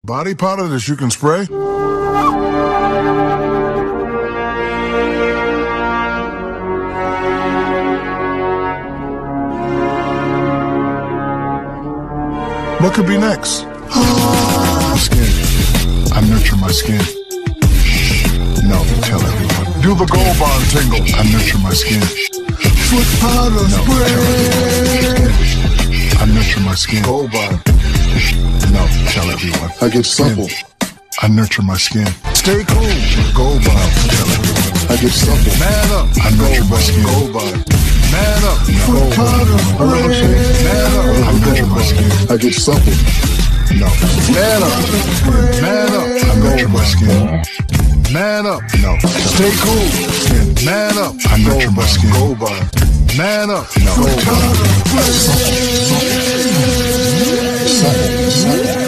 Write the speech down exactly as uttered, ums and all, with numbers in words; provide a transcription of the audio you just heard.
Body powder that you can spray? What could be next? My skin. I nurture my skin. No, tell everyone. Do the gold bond tingle. I nurture my skin. Foot powder no, spray. I nurture my skin. Gold bond. No, tell everyone. I get supple. I nurture my skin. Stay cool. Gold bond. Tell everyone. I get supple. Man up. I nurture my skin. Gold bond. Man up. Foot powder spray. Man up. I nurture my skin. I get supple. No. Man up. Man up. I nurture my skin. Man up. No. Stay cool. Man up. I nurture my skin. Gold bond. Man up. No. Gold bond.